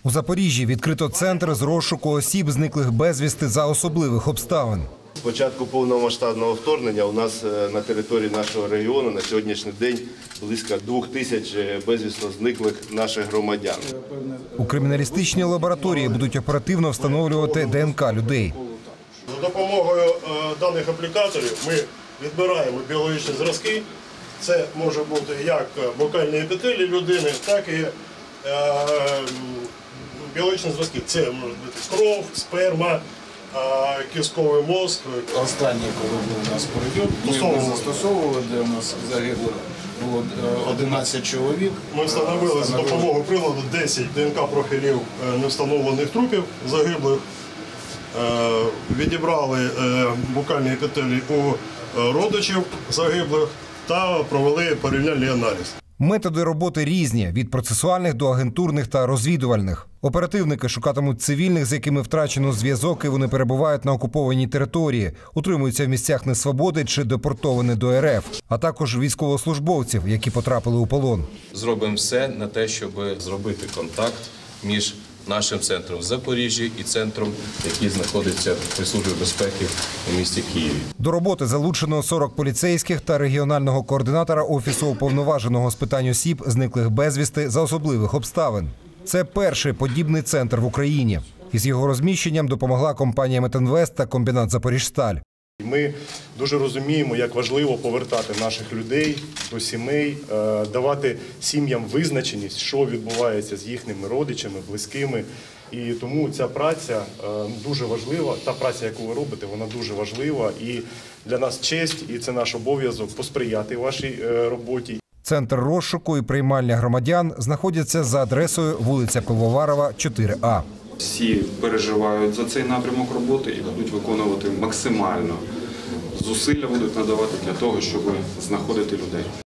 У Запоріжжі відкрито центр з розшуку осіб, зниклих безвісти за особливих обставин. З початку повномасштабного вторгнення у нас на території нашого регіону на сьогоднішній день близько 2000 безвісно зниклих наших громадян. У криміналістичній лабораторії будуть оперативно встановлювати ДНК людей. За допомогою даних аплікаторів ми відбираємо біологічні зразки. Це може бути як бокальні епітелії людини, так і біологічні зразки. Це може бути кров, сперма, кістковий мозок. Останній, коли був у нас прийом, ми його застосовували, де у нас загибло було 11 чоловік. Ми встановили за допомогою приладу 10 ДНК-профілів невстановлених трупів загиблих. Відібрали бокальні епітелії у родичів загиблих та провели порівняльний аналіз. Методи роботи різні – від процесуальних до агентурних та розвідувальних. Оперативники шукатимуть цивільних, з якими втрачено зв'язок, і вони перебувають на окупованій території, утримуються в місцях несвободи чи депортовані до РФ, а також військовослужбовців, які потрапили у полон. Зробимо все на те, щоб зробити контакт між нашим центром в Запоріжжі і центром, який знаходиться при Службі безпеки у місті Києві. До роботи залучено 40 поліцейських та регіонального координатора Офісу уповноваженого з питань осіб, зниклих безвісти за особливих обставин. Це перший подібний центр в Україні. Із його розміщенням допомогла компанія «Метинвест» та комбінат «Запоріжсталь». Ми дуже розуміємо, як важливо повертати наших людей до сімей, давати сім'ям визначеність, що відбувається з їхніми родичами, близькими. І тому ця праця дуже важлива. Та праця, яку ви робите, вона дуже важлива. І для нас честь, і це наш обов'язок посприяти вашій роботі. Центр розшуку і приймальня громадян знаходяться за адресою вулиця Пивоварова, 4А. Всі переживають за цей напрямок роботи і будуть виконувати максимально. Зусилля будуть надавати для того, щоб знаходити людей.